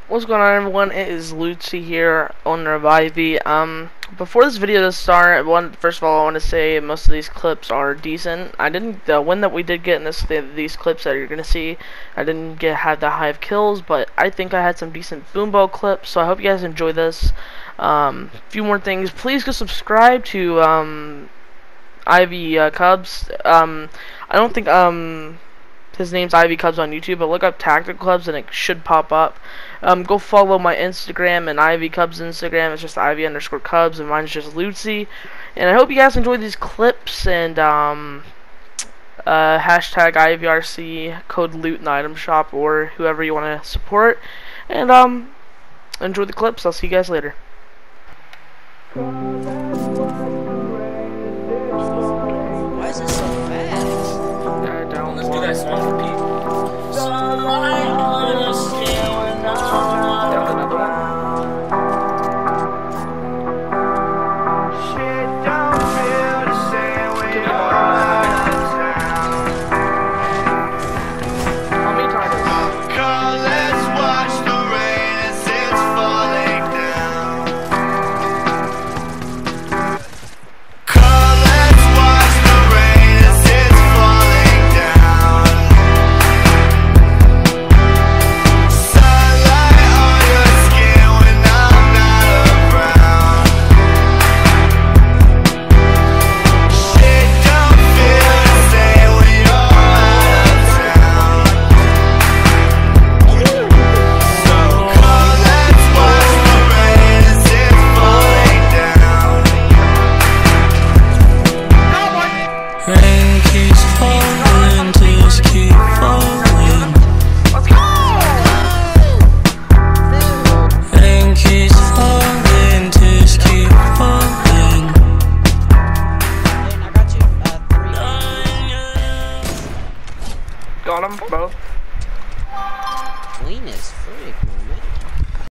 What's going on, everyone? It is Lucy here, owner of Ivy. Before this video to start, first of all, I want to say most of these clips are decent. The one that we did get in these clips that you're gonna see, I didn't have that high of kills, but I think I had some decent boombo clips. So I hope you guys enjoy this. A few more things. Please go subscribe to Ivy Cubs. I don't think his name's Ivy Cubs on YouTube, but look up Tactical Clubs and it should pop up. Go follow my Instagram and Ivy Cubs Instagram. It's just Ivy_Cubs, and mine's just Lucy. And I hope you guys enjoy these clips, and hashtag IvyRC, code loot in the item shop, or whoever you want to support. And enjoy the clips. I'll see you guys later. Why is it so fast? Let's do that song for people. Rain keeps falling, tears keep falling. Let's go! Rain keeps falling, tears keep falling. I got you 3. Got them both. Clean as frick, man.